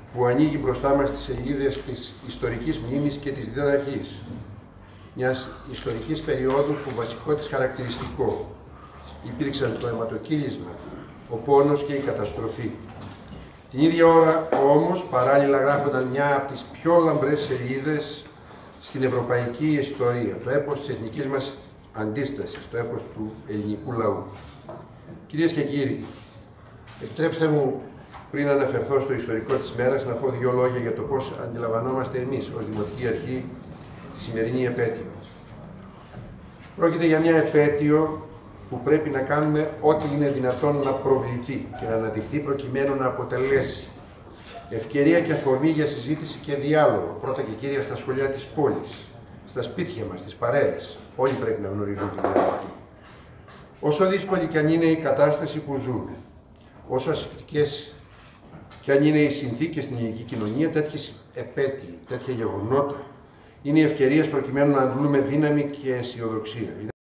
που ανοίγει μπροστά μας τις σελίδες της ιστορικής μνήμης και της διδαχής. Μιας ιστορικής περίοδου που βασικό της χαρακτηριστικό υπήρξαν το αιματοκύλισμα, ο πόνος και η καταστροφή. Την ίδια ώρα όμως παράλληλα γράφονταν μια από τις πιο λαμπρές σελίδες στην ευρωπαϊκή ιστορία, το έπος της εθνικής μας αντίστασης, το έπος του ελληνικού λαού. Κυρίες και κύριοι, επιτρέψτε μου πριν αναφερθώ στο ιστορικό της μέρας να πω δύο λόγια για το πώς αντιλαμβανόμαστε εμείς ως Δημοτική Αρχή τη σημερινή επέτειο. Πρόκειται για μια επέτειο που πρέπει να κάνουμε ό,τι είναι δυνατόν να προβληθεί και να αναδειχθεί προκειμένου να αποτελέσει ευκαιρία και αφορμή για συζήτηση και διάλογο, πρώτα και κύρια στα σχολεία της πόλης, στα σπίτια μας, στις παρέες. Όλοι πρέπει να γνωρίζουν την μέρα αυτή. Όσο δύσκολη κι αν είναι η κατάσταση που ζούμε, όσο ασφυκτικές κι αν είναι οι συνθήκες στην ελληνική κοινωνία, τέτοιες επέτειοι, τέτοια γεγονότα είναι οι ευκαιρίες προκειμένου να αντλούμε δύναμη και αισιοδοξία.